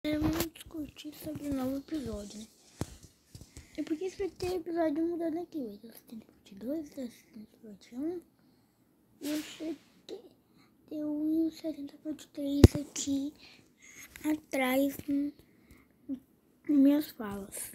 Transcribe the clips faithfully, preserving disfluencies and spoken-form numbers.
Vamos discutir sobre o novo episódio, né? E por que isso vai ter episódio mudando aqui? O setenta parte dois, o setenta parte um e o setenta e um setenta parte três aqui atrás nas minhas falas.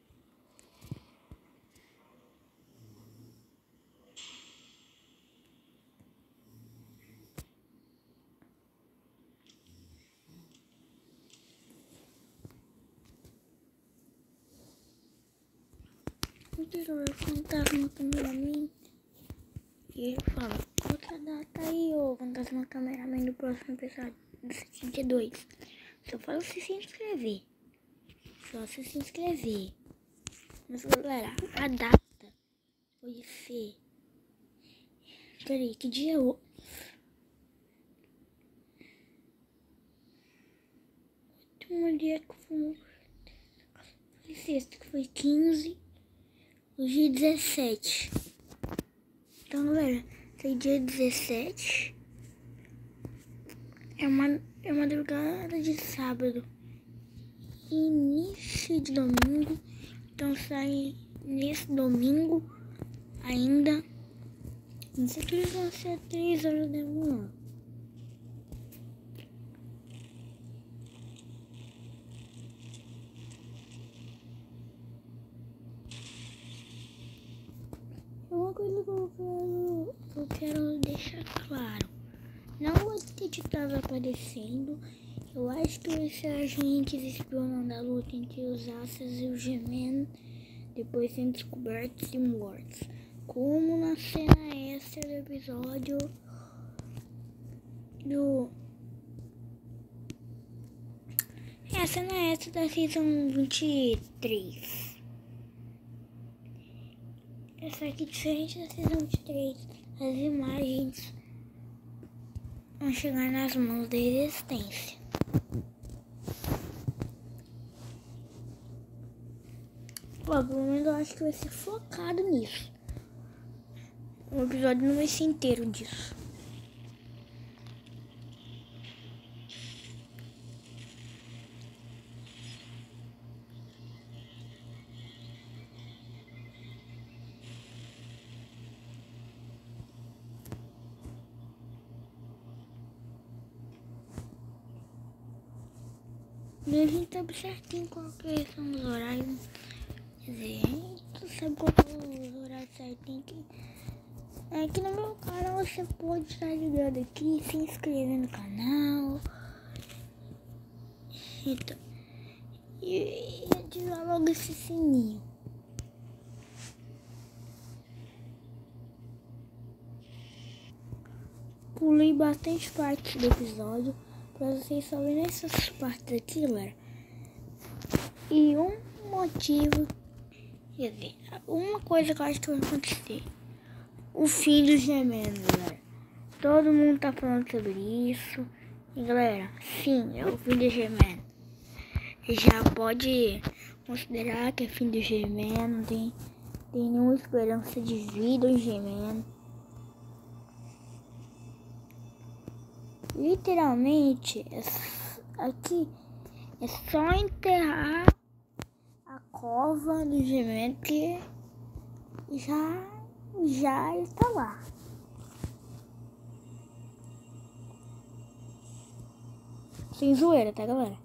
Eu vou fantasma cameraman e ele fala: outra data aí, ô fantasma cameraman do próximo episódio do setenta e dois. Só fala se se inscrever. Só se se inscrever. Mas galera, a data vai ser. Peraí, que dia é o. Um dia que foi. Foi sexta, que foi quinze. Hoje é dezessete. Então, galera, esse dia dezessete é uma, é uma madrugada de sábado, início de domingo. Então, sai nesse domingo ainda. Não sei que eles vão ser três horas da manhã. Uma coisa que eu quero, que eu quero deixar claro: não o que estava aparecendo. Eu acho que os agentes espionam da luta entre os Asas e os G-Men, depois sendo descobertos e mortos, como na cena extra do episódio do... É a cena extra da Season vinte e três. Essa aqui é diferente da Season vinte e três. As imagens vão chegar nas mãos da Resistência. Bom, pelo menos eu acho que vai ser focado nisso. O episódio não vai ser inteiro disso. E a gente sabe certinho qual que são os horários. Quer dizer, a gente sabe qual que é os horários certinho. Que... Aqui no meu canal você pode estar ligado aqui, se inscrever no canal. Então, e ativar logo esse sininho. Pulei bastante partes do episódio pra vocês só verem essas partes aqui, galera. E um motivo, quer dizer, uma coisa que eu acho que vai acontecer: o fim dos G-Men, galera. Todo mundo tá falando sobre isso. E galera, sim, é o fim dos G-Men. Já pode considerar que é fim do G-Men. Não tem, tem nenhuma esperança de vida em G-Men. Literalmente, aqui é só enterrar a cova do G-Men, que já, já está lá. Sem zoeira, tá, galera?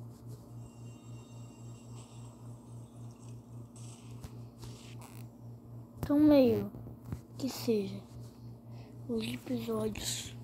Então, meio que seja os episódios.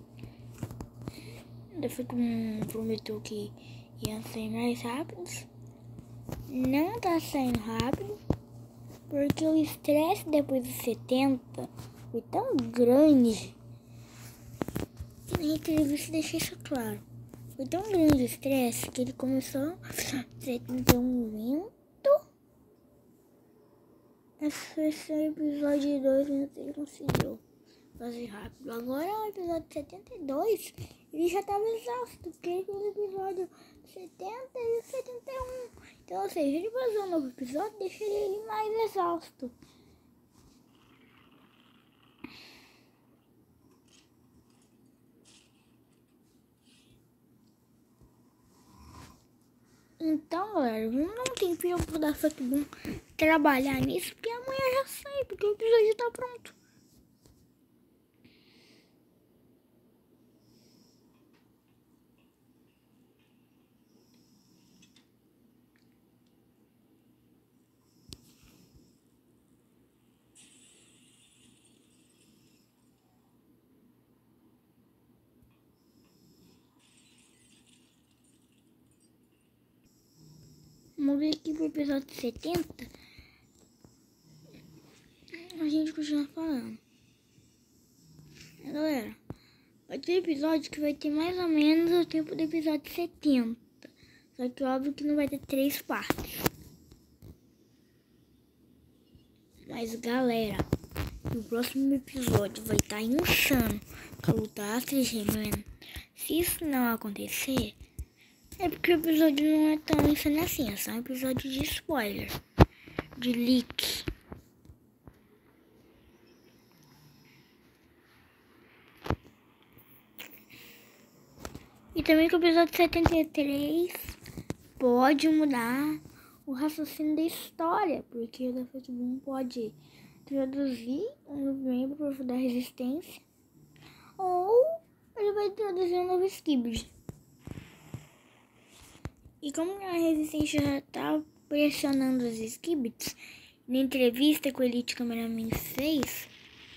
Foi como prometeu que iam sair mais rápidos. Não tá saindo rápido, porque o estresse depois dos setenta foi tão grande. Na entrevista deixei isso claro. Foi tão grande o estresse que ele começou a setenta e um lento. Esse episódio dois ele conseguiu fazer rápido. Agora o episódio setenta e dois ele já estava exausto, porque ele fez o episódio setenta e setenta e um. Então, ou seja, ele fazer um novo episódio deixa ele mais exausto. Então, galera, vamos dar um tempinho pro da Fuckboom trabalhar nisso, porque amanhã já sai, porque o episódio tá pronto. Vamos ver aqui pro episódio setenta. A gente continua falando. Galera, vai ter episódio que vai ter mais ou menos o tempo do episódio setenta. Só que óbvio que não vai ter três partes. Mas galera, o próximo episódio vai estar insano com a luta Astrid Gêmeas. Se isso não acontecer, é porque o episódio não é tão insano assim. É só um episódio de spoiler, de leak. E também que o episódio setenta e três pode mudar o raciocínio da história, porque o da Fuckboom pode introduzir um novo membro da resistência, ou ele vai introduzir um novo Skibidi. E como a resistência já tá pressionando os Skibidis, na entrevista que o Elite Cameraman fez,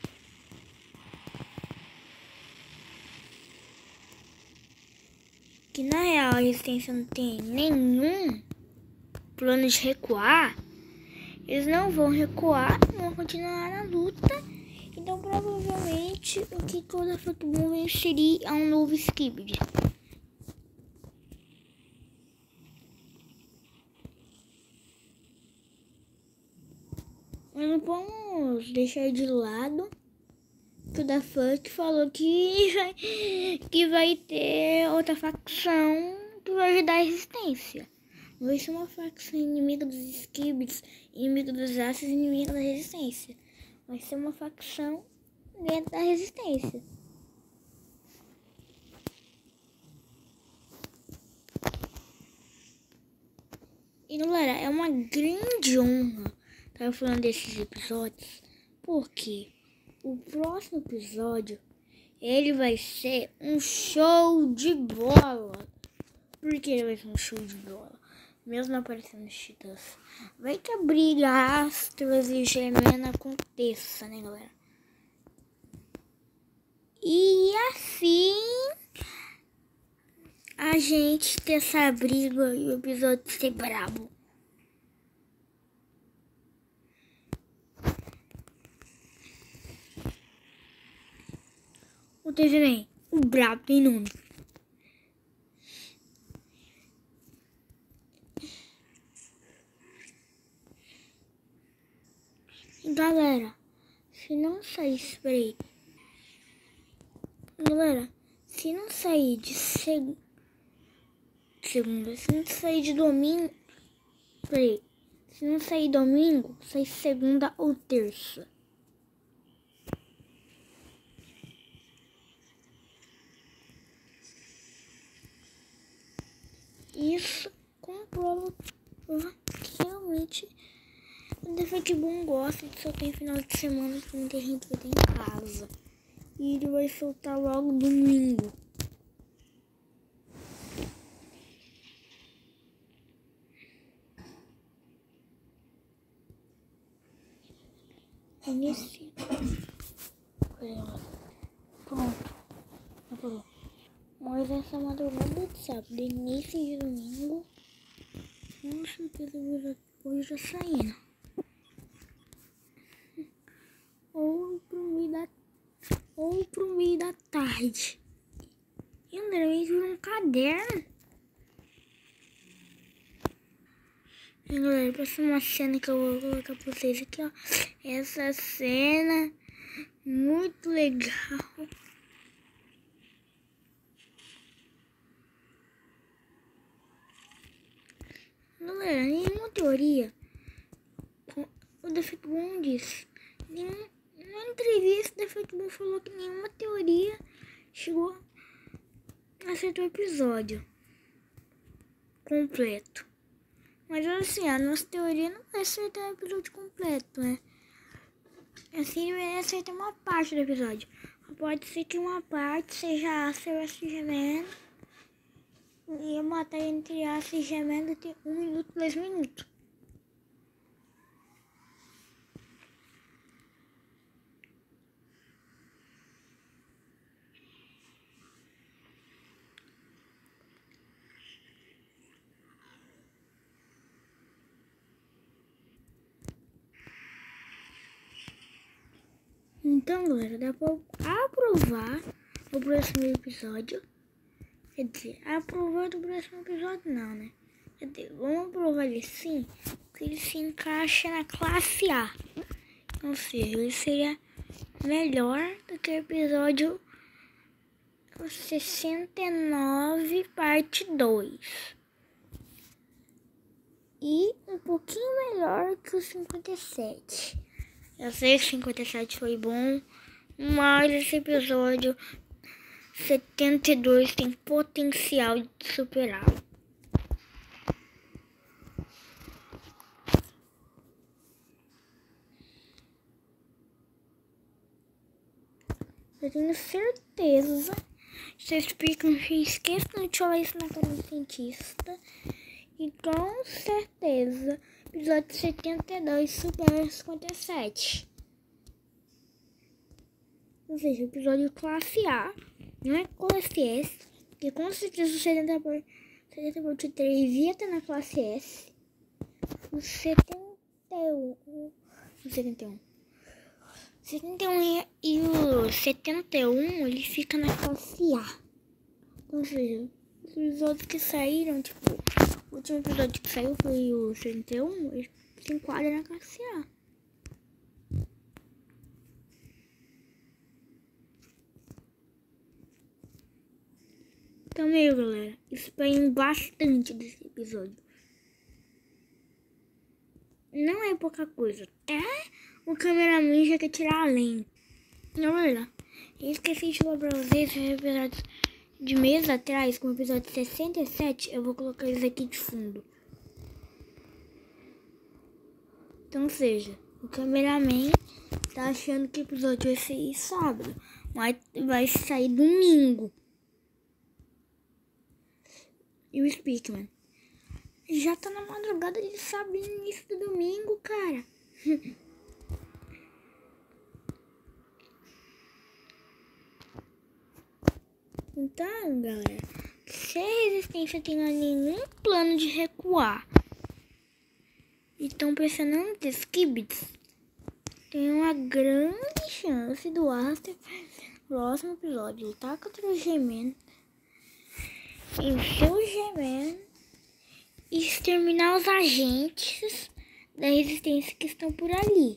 que na real a resistência não tem nenhum plano de recuar, eles não vão recuar, vão continuar na luta. Então provavelmente o que toda Fuckboom venceria é um novo Skibidi. Mas não vamos deixar de lado que o da Fuck falou que vai, que vai ter outra facção que vai ajudar a resistência. Não vai ser uma facção inimiga dos Skibidis, inimiga dos Astros e inimiga da resistência. Vai ser uma facção dentro da resistência. E galera, é uma grande honra estar falando desses episódios, porque o próximo episódio ele vai ser um show de bola. Por que ele vai ser um show de bola? Mesmo aparecendo os Titãs, vai que a briga Astros e Gemena aconteça, né, galera? E assim a gente ter essa briga e o episódio ser brabo. O T V Man, o brabo tem nome. Galera, se não sair spray, galera, se não sair de seg... segunda, se não sair de domingo, peraí, se não sair domingo, sai segunda ou terça. Isso comprova que realmente o da Fuckboom gosta de soltar em final de semana, que muita gente vai ter em casa. E ele vai soltar logo domingo. Nesse... Pronto. Acabou. Mas essa madrugada de sábado, início de domingo, com certeza hoje já saindo. Ou pro meio da, ou pro meio da tarde. E André virou um caderno. E galera, passou uma cena que eu vou colocar pra vocês aqui, ó. Essa cena muito legal. Galera, nenhuma teoria. O da Fuckboom disse. Nenhum, na entrevista, o da Fuckboom falou que nenhuma teoria chegou a acertar o episódio completo. Mas assim, a nossa teoria não vai acertar o episódio completo, né? Assim, vai acertar uma parte do episódio. Pode ser que uma parte seja Aster versus Gemendo. E a batalha entre Aster e Gemendo tem um minuto, dois minutos. Então, galera, dá pra aprovar o próximo episódio. Quer dizer, aprovar do próximo episódio não, né? Quer dizer, vamos aprovar ele sim, porque ele se encaixa na classe A. Ou seja, ele seria melhor do que o episódio sessenta e nove, parte dois. E um pouquinho melhor que o cinquenta e sete. Eu sei que cinquenta e sete foi bom, mas esse episódio setenta e dois tem potencial de superar. Eu tenho certeza. Vocês ficam esquecem de falar isso na cara do cientista. E com certeza, episódio setenta e dois supera cinquenta e sete. Ou seja, episódio classe A, não é classe S. Porque com certeza o setenta por três ia estar na classe S. O setenta e um. O setenta e um. setenta e um e o setenta e um ele fica na classe A. Ou seja, os episódios que saíram, tipo, o último episódio que saiu foi o setenta e um, ele se enquadra na classe A. Então, meu galera, esperem bastante desse episódio. Não é pouca coisa, até o cameraman já quer tirar a lente. Não, galera, eu esqueci de falar pra vocês os episódios de mês atrás, como o episódio sessenta e sete, eu vou colocar eles aqui de fundo. Então, seja, o cameraman tá achando que o episódio vai sair sábado, mas vai sair domingo. E o Speakman já tá na madrugada de sábado e início do domingo, cara. Então, galera, se a resistência tem nenhum plano de recuar e estão pressionando os Skibits, tem uma grande chance do Aster no próximo episódio lutar contra o G-Man, encher o G-Man e exterminar os agentes da resistência que estão por ali.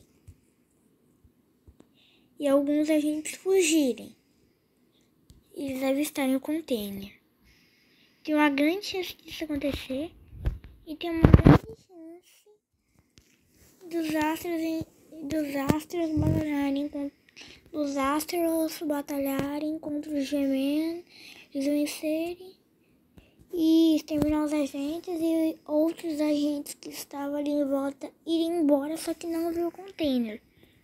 E alguns agentes fugirem. Eles devem estar no container. Tem uma grande chance disso acontecer. E tem uma grande chance dos astros dos astros batalharem contra dos astros batalharem contra os G-Man, eles vencerem e exterminar os agentes e outros agentes que estavam ali em volta irem embora, só que não viu o container.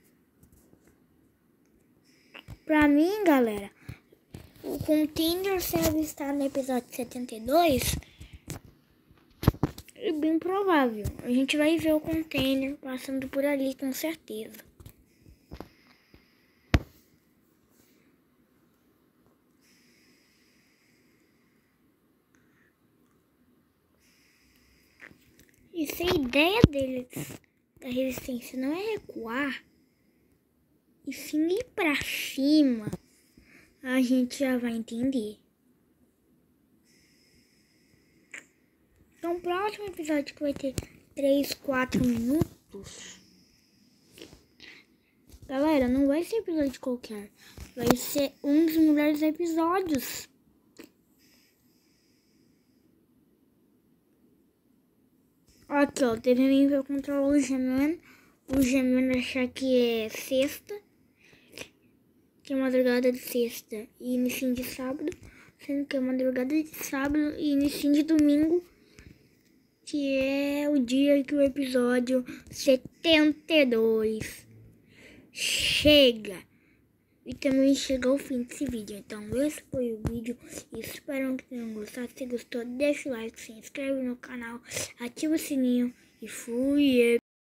Pra mim, galera, o container ser avistado no episódio setenta e dois é bem provável. A gente vai ver o container passando por ali com certeza. E se a ideia deles, da resistência, não é recuar, e sim ir pra cima, a gente já vai entender. Então, o próximo episódio que vai ter três, quatro minutos. Galera, não vai ser episódio qualquer. Vai ser um dos melhores episódios. Aqui, ó. Teve nível contra o G-Man. O G-Man achar que é sexta. Que é madrugada de sexta e início de sábado. Sendo que é madrugada de sábado e início de domingo. Que é o dia que o episódio setenta e dois chega. E também chegou o fim desse vídeo. Então esse foi o vídeo. Espero que tenham gostado. Se gostou, deixa o like, se inscreve no canal, ativa o sininho e fui.